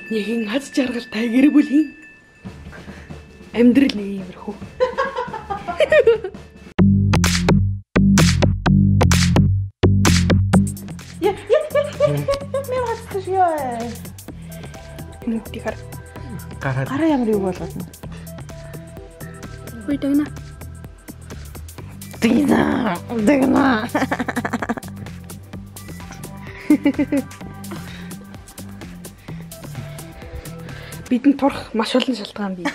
Нэгэн аз жаргалтай гэр бүлийн амьдрал нэг иймэрхүү. Нүгти хар. Гараа ямар юу болгоод нь. Ой дагна. Дагна. Бидэнд турах маш олон шалтгаан бий.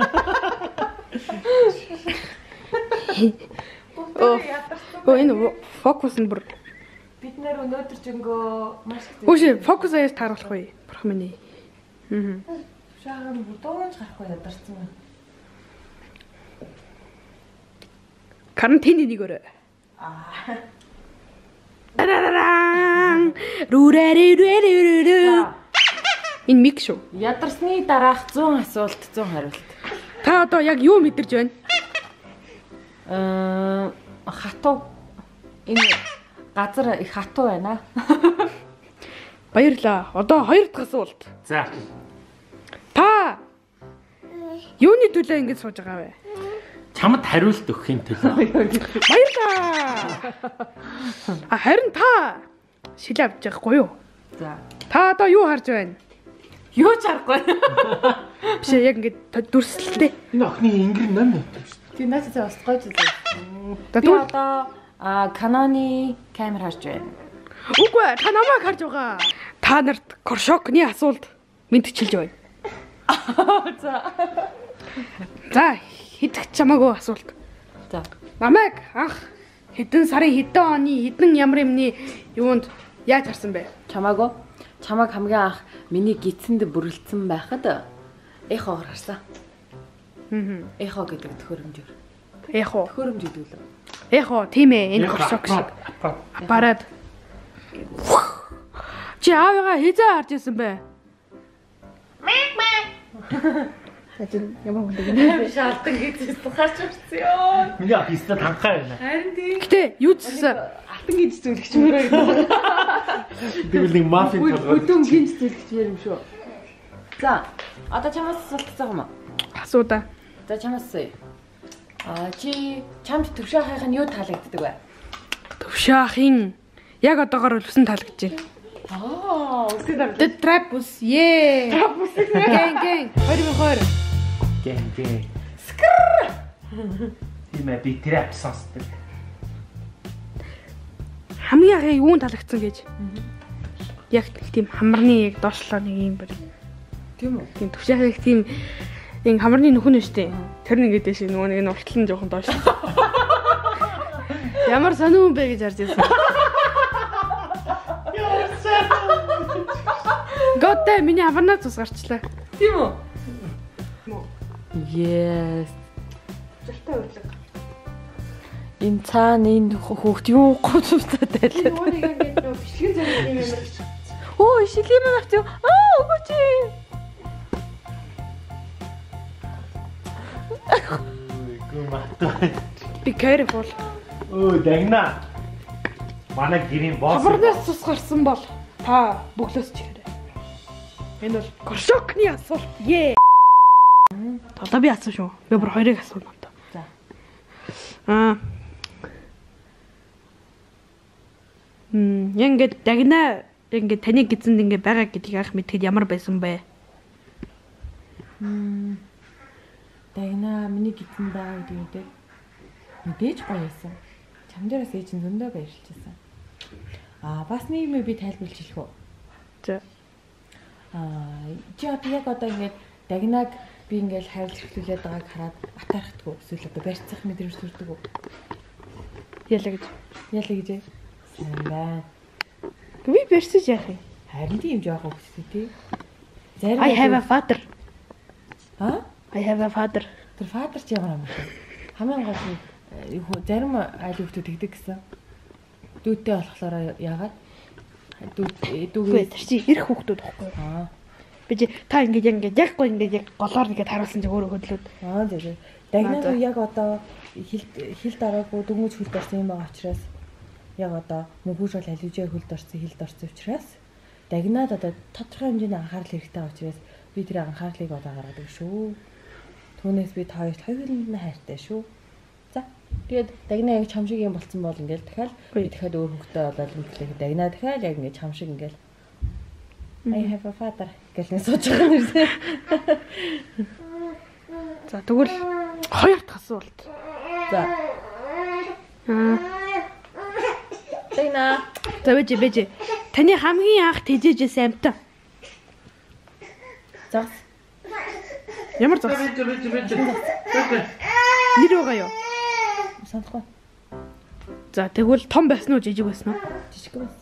Оо энэ фокус нь бүр Бид нэр өнөөдөр жингөө маш их Үгүй фокус аяас тааруулах бай. Бурх минь. шаагаар будууж гарахгүй ядарсан байна. Карантины нэг өрөө. Арараран. Рүрэрэрэрэрэрэ. Энэ мик шүү. Ядарсны дараах 100 асуулт 100 хариулт. Та одоо яг юу мэдэрж байна? Хатуу энэ газар их хатуу байна. Баярлаа. Одоо хоёр дахь асуулт. За. Та юуны төлөө ингэж сууж байгаа вэ? Чамд хариулт өгөхийн төлөө. Баярлаа. Харин та шил авч байгаагүй юу? За. Та одоо юу харж байна? Юу ч харахгүй. Биш яг ингэж дүрслэлтэй. Энэ охины ингэр ном өгдөг шүү дээ. Би наацаа бас гойж үзье. Би Тэгвэл одоо Canon-ы камер харж байна. үгүй та намайг харж байгаа. Та нарт Коршокны асуулт мэдчилж байна. За. За хэдэх чамаагүй асуулт. За. Намайг анх хэдэн сарын хэдэн оны хэдэн ямар юмны юунд яаж харсан бэ? Чамаагүй. Чамааг хамгийн анх миний гидсэнд бүрэлдсэн байхад эхоор харсан. Эхо гэдэг төхөөрөмжөөр. Эхо. Төхөөрөмж гэдэг үү? Эхо тийм ээ энэ Коршок шиг. Аппарат. Чи аавыгаа хизээ харж ирсэн бэ? Тэжин ямар хүндэг юм. Шаалтан гидсэнд харж ирсэн ёо. Миний ах ихтэй танхаа байна. Харин тийм. Гэтэ юу зсэн? Алтан гидс зүйлгч мөрөө. Тэгвэл нэг мафийн толгой. Бүдүүн гидс зүйлгч юм шүү. За. Одоо чамаас асуулт байгаа юм. Асуудаа. За чамаас асууя. Чи чамд төвшөөхийнх нь юу таалагддаг вэ? Төвшөөхин яг одоогоор үлсэн таалагдж байна. Үгүй The Trapus. Ээ. Гэн. 2020. Гэн. Скр. Тийм ээ би трап сонсдог. Хамгийн анх юунд таалагдсан гэж. Яг тийм хамарны яг доошлоо нэг юм байна. Тийм үү? Тийм төвшөөхийг тийм ин хамарны нөхөн нь штэ. Тэр нэг гэдэг шиг нөгөө нэг нь уртлан жоохон доош. Ямар сониун бэ гэж харж байсан. Готэ миний аварнаа цус гарчлаа. Тийм үү? Yes. Залтай урлаг. Энэ цаана энэ хүүхд юу гуцтай тайлаа. Нөгөө нэг ингэж нөгөө бичлэгэн зэрэг юм ямар. Оо, шилэм авч юу? Үгүй чи. Үгүй маттай. Be careful. Өө дагна. Манай гэрийн босс. Аварнаас цус гарсан бол та бөглөөс чигээрэй. Энэ бол Коршокны асуулт. Ее. Одоо би асуу шүү. Би бүр хоёрыг асууна одоо. За. Яг ингээд дагна ингээд таны гидсэнд ингээд байгаа гэдгийг анх мэдхэд ямар байсан бэ? Дагна миний гидсэн даа гэдэг мэдээж гоё байсан. Чам дээрээс ээж нь зөндөө баярлж байсан. Бас нэг юм би тайлбарлаж хэлэх үү? За. Чи одоо ингээд дагнаг би ингээд хайрлаж эхлүүлээд байгааг хараад атаархдаггүй эсвэл одоо барьцах мэдрэмж төрдөг үү? Яла гэж. Сайн байна. Би бэрсэж яах юм? Харин тийм жоохон хүсвэ тий. I have a father. I have a father. Тэр father ч ямар юм бэ? Хамгийн гол нь зарим айл хүүхдүүд тэгдэг гэсэн. Дүүтэй болохоор яагаад? Дүүгээ Тэр чи ирэх хүүхдүүд байхгүй юу? Би чи та ингээд яггүй ингээд яг голоор ингээд харуулсан чи өөрөө хөдлөөд. За. Дагнаа яг одоо хилд ороогүй дөнгөж хөлд орсон юм байгаа учраас яг одоо нөгөөж бол аливжээ хөлд орсон хилд орсон учраас дагнаад одоо тодорхой хэмжээний анхаарал хэрэгтэй учраас би тэр анхаарлыг одоо гаргадаг шүү. Түүнээс би хоёрт хоёуланд хайртай шүү. За тэгээд дагнаа яг чам шиг юм болцсон бол ингээл дахиад би дахиад өөр хөвгтэй болоод ингээл дагнаа дахиад яг ингээд чам шиг ингээл I have a father гэлэн сууж байгаа юм шиг. За тэгвэл хоёр дахь асуулт. За. Дагнаа. За бэж. Таны хамгийн анх тэжээжээс амтаа. Загс. Ямар загс? Нэр байгаа юу? Санахгүй. За тэгвэл том байсан уу, жижиг байсан уу? Жижиг байсан.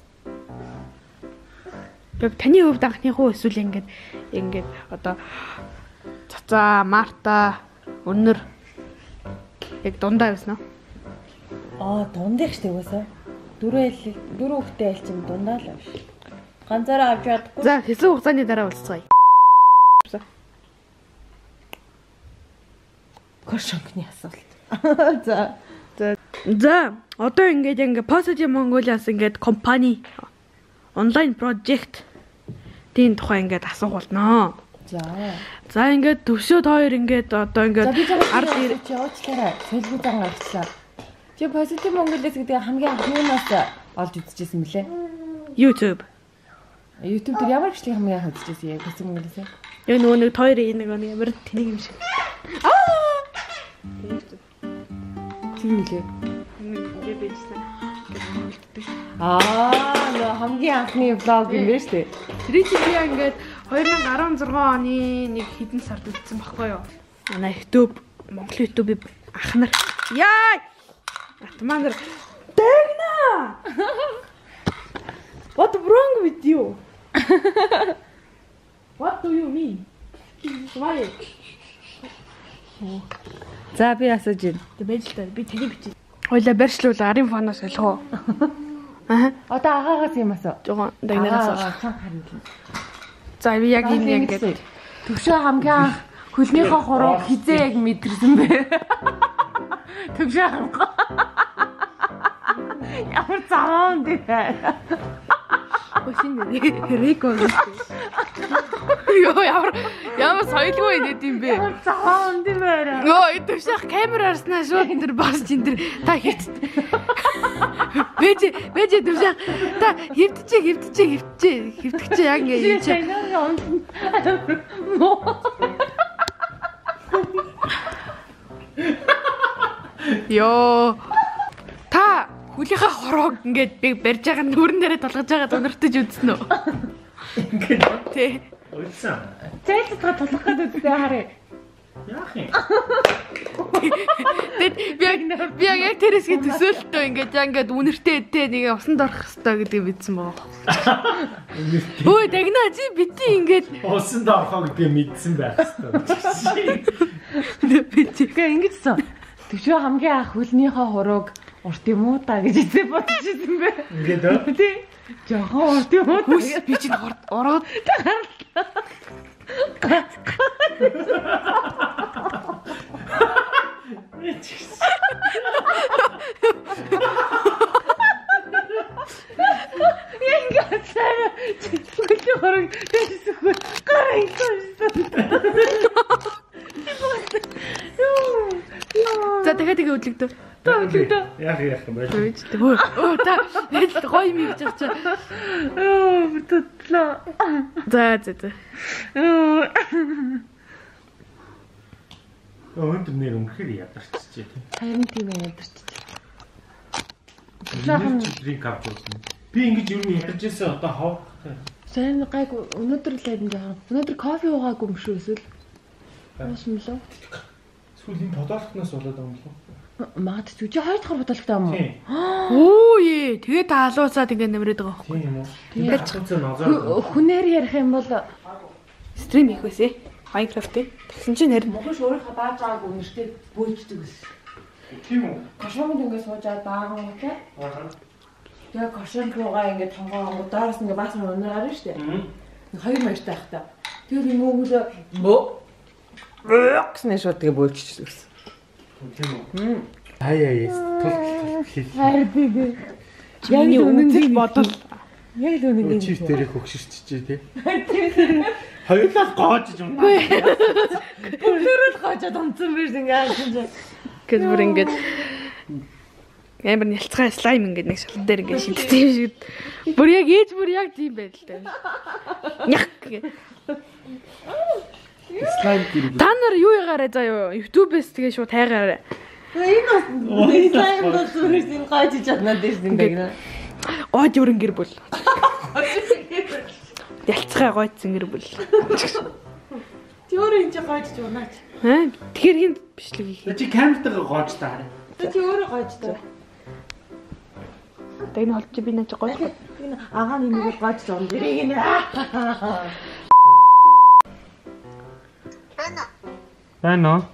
Яг таны хувьд анхныхуу эсвэл ингээд одоо цацаа, Марта, өнөр яг дундаа байсан уу? Дундах штэ угаасаа. Дөрөв хүүхдээ айлчин дундаа л биш. Ганцаараа авч чадахгүй. За хэсэг хугацааны дараа уулзцгаая. Коршонкны асуулт. За одоо ингээд Positive Mongolia-ас ингээд компани онлайн прожект тийм тухай ингээд асуух болноо. За ингээд төвшөөд хоёр ингээд одоо ингээд ард ирж явуулчлаарай. Солигүй зан гарчлаа. Чи Positive Mongolia-с гэдэг хамгийн анх юунаас олж үзчихсэн мөлий? YouTube дээр ямар гэрчлийн хамгийн анх үзчихсэн яг Positive Mongolia-с? Яг нөгөө нэг хоёр нэг ямар тэнийг юм шиг. Тийм үлээ. Ингээд бичсэн. Нөгөө хамгийн анхны влог юм байна шүү дээ. Тэр чинь би ингээд 2016 оны нэг хэдэн сард үзсэн баггүй юу? Манай YouTube, Монгол YouTube ах нар. Яа! Атмандар Дагна! What wrong with you? What do you mean? Why? За би асууж байна. Тэг байж л та би таны бичээ. Хойлоо барьшлуул арын фоноос солих уу? Одоо агаагаас юм асуу. Жогоо дагнаас асуу. За би яг энэ ингээд төвшөө хамгийн анх хөлнийхөө хуруу хизээ яг мэдэрсэн бэ. Төвшөө хамгаа. Ямар цаан дээ. Өшин рекорд. Йоо ямар соёлгүй нэт юм бэ? Цаан дээ байна. Йоо төвшөх камер арснаа шууд энэ бас чинь тэр та хэвт. Бэж төвшөх та хэвтгэж яг ингэ юм чи. Йоо та хүлийнхаа хорог ингээд би барьж байгаа нүрэн дээрээ толгож байгаа өнөртөж үзсэн үү? Ингээд Тий. үлсэн. Цэцэдгээ толгох гэдэг үстэй харъя. Яах юм? Тэгэд би яг тэрсгээ төсөөлтөө ингээд үнэртэй тэ нэг усанд орох хэрэгтэй гэдэг мэдсэн байгаа. Өө дагнаа чи бити ингээд Усанд орохоо гэдгийг мэдсэн байх хэрэгтэй. бити Ингэжсэн. Төвшөө хамгийн анх хөлнийхөө хурууг урт юм уу та гэж эзээ бодчихсон бэ. Ингээд үү? Тий. Жохон урт юм уу? хүс би чинь ороод Ингээд сая хөлнийхөө хурууг дэсэхгүй гараа ийсэн. за дахиад тэгээ өдлөгдөө. Яах юм бэ? Өө та гоё юм гэж байгаа чи. Бүтэтлээ. За. Өндөр нэр үнэхээр ядарчжээ тийм. Харин тийм ядарч. Жаахан дринк авч үзсэн. Би ингэж юу нэг ядарчээсээ одоо хавхтай. Сайн гайгүй өнөөдөр л айдан жаахан. Өнөөдөр кофе уугаагүй юм шүү эсвэл. Уусан мөлөө. Сүүлийн тодорхоноос болоод байгаа юм болов уу? Магадгүй чи хоёр дахь бодолтой юм уу? Оо ээ тэгээ та халуусаад ингэ нэмрээд байгаа байхгүй. Тийм үү? Тэгээд хацаа назар. Хүнээр ярих юм бол Стрим хийх байсан. Minecraft тэгсэн чинь нэр Монгол өөрийнхөө дааж байгааг үнэртэй бөөлждөг гэсэн. Тийм үү? Кошонд ингэ суужаад баахан утлаа. Аа. Тэгээ кошонд руугаа ингэ тонгоо доороос ингэ бас өнөр гарна штэ. Хоёр маягтай хата. Тэгээ нөгөөдөө гэснээр шууд тэгээ бөөлжчихсэн гэсэн. Тийм үү? Аяа. Тул. Хайр би. яг үнэн бодол Яг л үнэн Чив дээрээ хөгшөрчжээ тий. Хоёулаас гоожж юм. Бүгдээрээ гоожод унтсан биш ингээд. Гэс бүр ингээд амар нялцгай слайм ингээд нэг шалт дээр ингээд шидсэн юм шиг. Бүр яг ээж бүр яг тийм байдалтай. Нях гэ. Слайм гэр. Та нар юу ягаараа заа YouTube-ээс тэгээ шууд хайгаараа. Энэ слайм бол зүгээр гоожж чаднаа дэс юм байна. Гойд өрн гэр бүл. Ялцгай гойдсан гэр бүл. Чи өөрөө энэ гоожж унаач. Тэгэхээр хин бичлэг хийх. Чи камертайгаа гоож та хараа. Чи өөрөө гоожж таа. Тэг нь холч би наач гойж. Энэ агаа нэмийг гоожж он дэрийг нэ. Байна.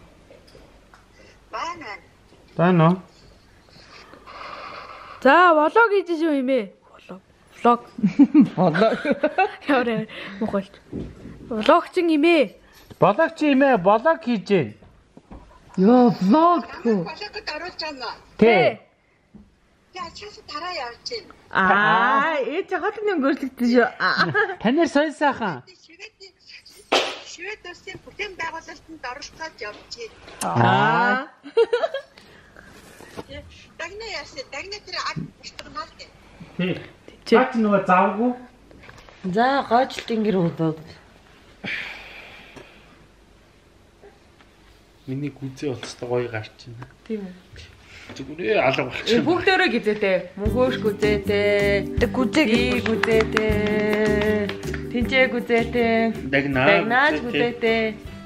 За, влог хийж шүү юм ээ. Влог. Яарэ мохолч. Влогчин юм ээ. Блог чи юм ээ, блог хийж гэн. Йоо, влог тхүү. Блогод оруулж байна. Тий. Яа, чээс тараа явж байна. Ээж хотны өнгөрлөгдсөн шүү. Танаар сонь сайхан. Швед улсын бүтээн байгуулалтанд оролцоод явж байна. Дагна яасан. Дагна тэр аг биштгэнаа л дээ. Тий. Бач нөгөө завгүй. За, гойчлтын гэр бүл. Миний гүзээ болцтой гоё гарч байна. Тийм үү. Зүгээр алга болчих. Бүгдээрээ гизээтэй. Мөнгөөш гүзээтэй. Гүзээтэй. Тинчээ гүзээтэй. Дагнаач гүзээтэй.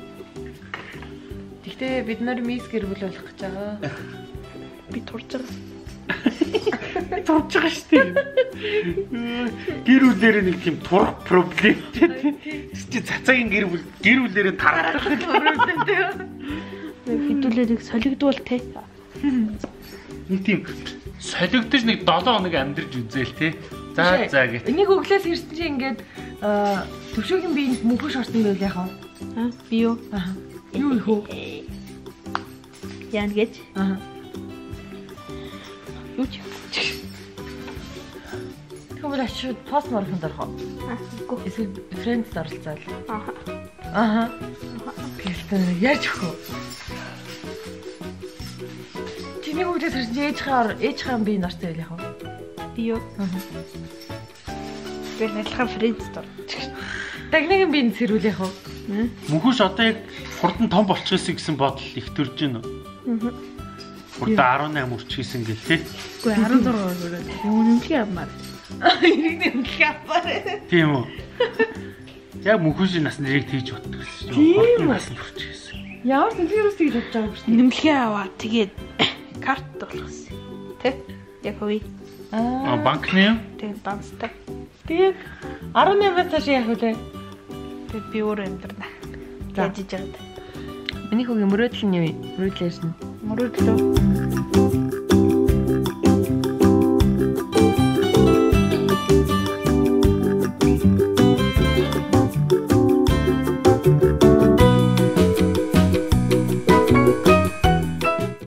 Тэгтээ бид нар мис гэр бүл болох гэж байгаа. Би турж байгаа. Турж байгаа шүү дээ. Гэр бүлээр нэг тийм турах проблем чи цацагийн гэр бүлээрээ тараад Проблемтэй. Хэдүүлээ нэг солигдвол те. нэг тийм солигдож нэг 7 хоног амьдарч үзээл те. За гэх. Энийг өглөөс ирсэн чи ингээд төвшөөгийн биеинд мөнхөш орсон байл яхаа. Би юу? Юу их үү? Яан гэж. Юу ч. Тэгвэл очиод пост марканд орох. Үгүй. Эсвэл фрэндс оролцоол. Аха. Гэхдээ яаж өгөх вэ? Чиний үгдээс ирсэн ээжхэн би нартай байл яхаа. Би юу? Би нэрлэхэн фрэндс дор. Дагныгийн би сэрүүл яхаа. Мөнхөш одоо яг хурдан том болчихсон гэсэн бодол их төрж байна уу? Хурдан 18 үрчижсэн гэл те. Үгүй 16 өрөө. Үнэмхий амаар. Үнэмхий амаар. Тийм үү. Яг мөнхөшийн насны нэрийг тэгж боддог гэсэн. Тийм үү. Насны үрчижсэн. Ямар тэнцгэрээс тэгж бодож байгаа юм бэ? Үнэмхий аваа тэгээд карт болгосон. Тэ? Яг үгүй. Банкны юу? Тэгээд банстай. Тэгээд 18-аас цааш яах вэ? Тэгээд би өөрөө амьдрна. Яаж ижээд. Миний хүүгийн мөрөөдөл нь юу вэ? Мөрөөдөл ярьсан. Мөрөөдлөө.